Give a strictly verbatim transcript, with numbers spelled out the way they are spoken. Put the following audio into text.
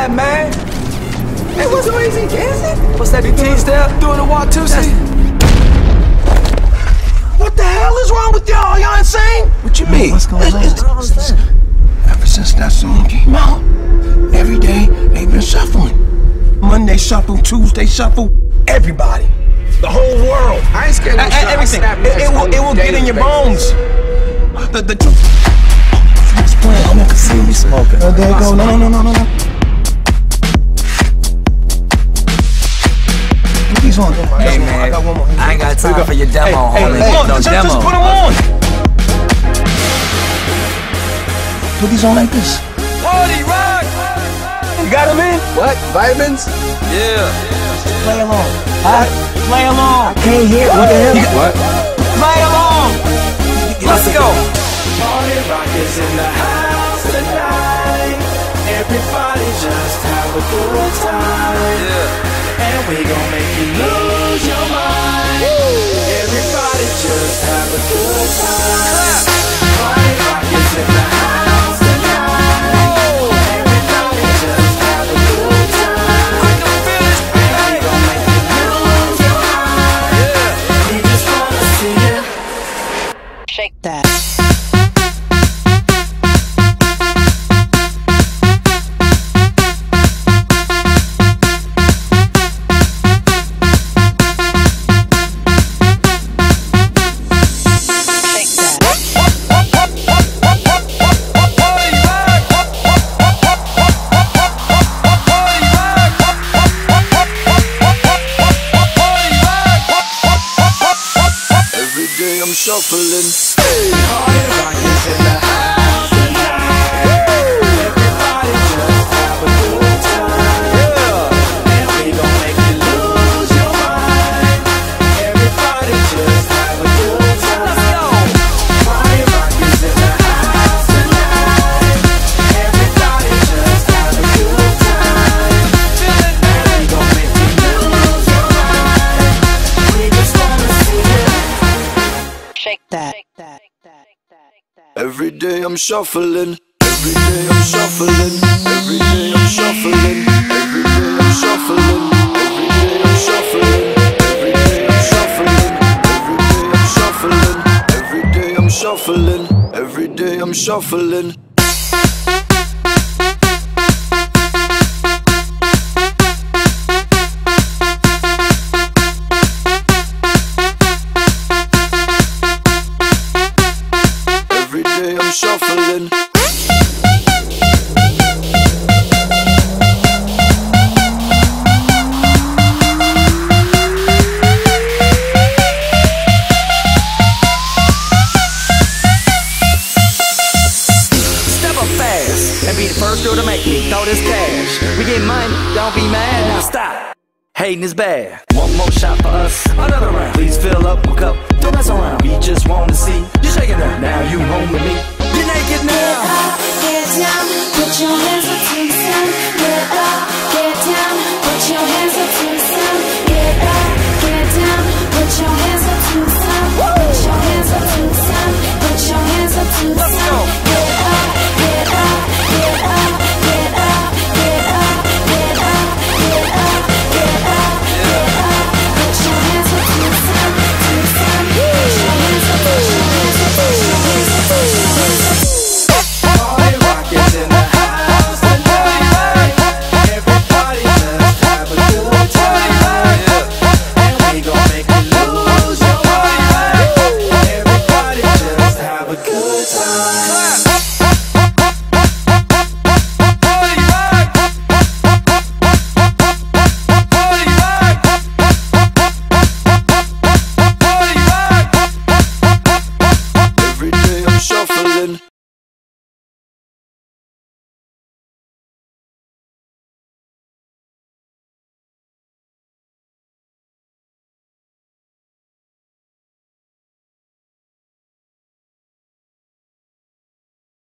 that, man. It wasn't easy, is it? What's that, the T-step? Doing the Watusi? What the hell is wrong with y'all? Y'all insane? What you mean? What's going on? I don't understand. Ever since that song came out, every day they've been shuffling. Monday shuffle, Tuesday shuffle, everybody. The whole world. I ain't scared of no everything. It, it will, it will get in your bones. The, the, It's playing. I'm gonna see me smoking. Oh, there you go. No, no, no, no, no. Put these on. Hey, man. I, got one more. I ain't got time for your demo, hey, homie. Hey, hey, no just, demo. Just put them on. Put these on like this. Party rock. You got them in? What? Vitamins? Yeah. Play along. Huh? Play along. I can't hear. What the hell? What? Play along. Let's go. Party rock is in the house tonight. Everybody just have a good time. Yeah. And we gon' make you lose your mind. Woo. Everybody just have a good time. Party rock is in the house tonight. Everybody just have a good time. I can feel it. And we gon' make you lose your mind. Yeah. We just wanna see you shake that. I'm shuffling. Party rock is in the house tonight. Everybody just have a good time. Yeah. And we gon' make you lose your mind. Everybody just have a good time. Let's go. Party rock is in the house tonight. Everybody just have a good time. And we gon' make you lose your mind. We just wanna see you shake that. Every day I'm shuffling. Every day I'm shuffling. Every day I'm shuffling. Every day I'm shuffling. Every day I'm shuffling. Every day I'm shuffling. Every day I'm shuffling. Every day I'm shuffling. Every day I'm shuffling. Step up fast and be the first girl to make me throw this cash. We get money, don't be mad, now stop. Hating is bad. One more shot for us, another round. Please fill up my cup, don't mess around. We just want to see you shaking her. Now you home with me. You're naked now. Get up, get down, put your hands up to the sun. Get up, get down, put your hands up to the sun. Get up, get down, put your hands up to the sun. Put your hands up to the sun. Put your hands up to the sun.